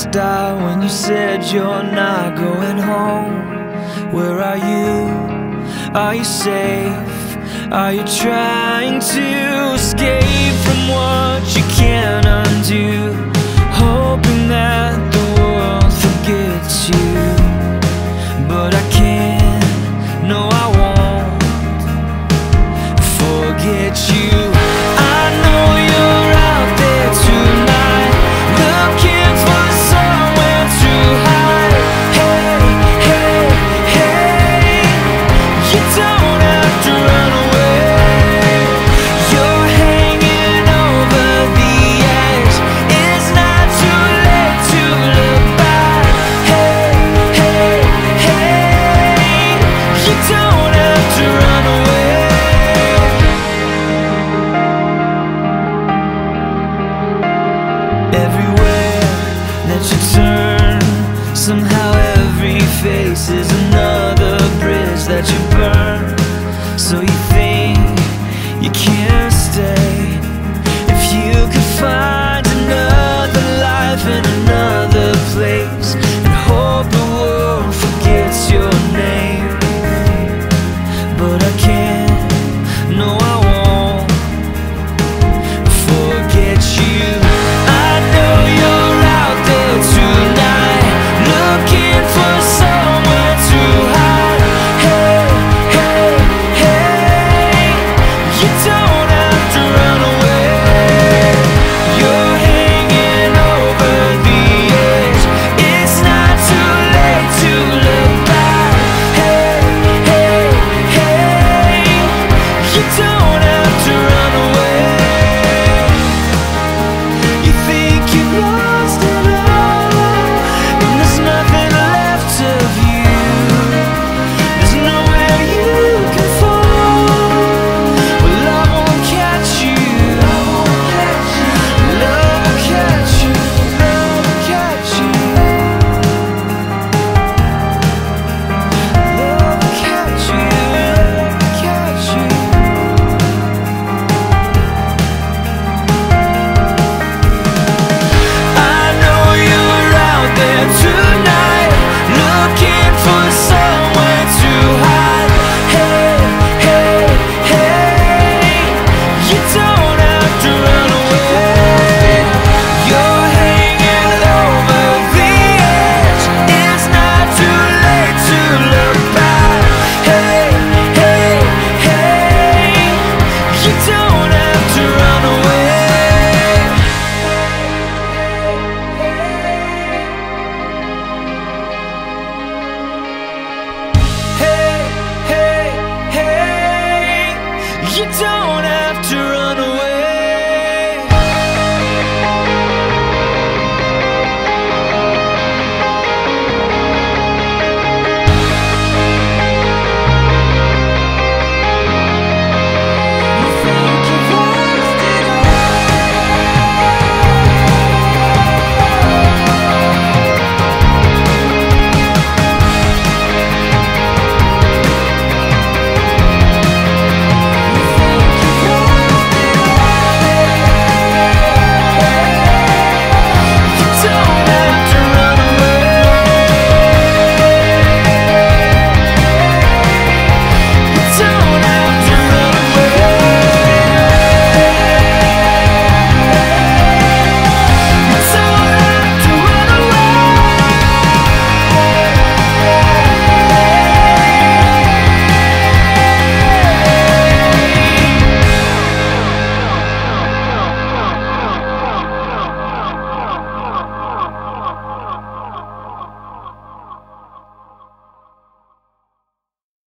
almost died when you said you're not going home. Where are you? Are you safe? Are you trying to escape from what you can't undo? Hoping that the world forgets you, but I can't, no I won't forget you. I know you're out there tonight, looking for somewhere to hide. Hey, hey, hey, you don't have to run away. You're hanging over the edge, it's not too late to look back. Hey, hey, hey, you don't have to run away. Everywhere that you turn, somehow every face is another bridge that you burn. So you think you can't stay. If you could find another life in another place and hope it